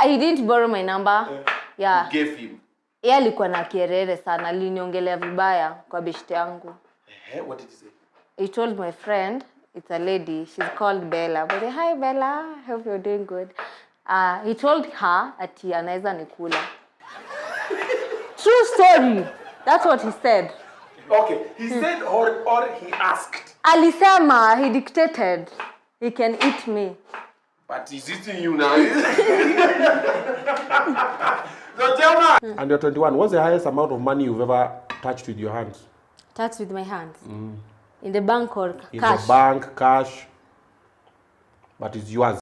He didn't borrow my number. Yeah. You gave him. Yeye alikuwa na kierere sana, aliniongelea vibaya kwa beshte yangu. What did he say? He told my friend, it's a lady, she's called Bella. But hi Bella, hope you're doing good. He told her ati anaweza nikula. True story. That's what he said. Okay, he said or he asked. Alisema, he dictated. He can eat me. But he's eating you now. So tell me. And you're 21. What's the highest amount of money you've ever touched with your hands? Touched with my hands? In the bank or cash? In the bank, cash. But it's yours.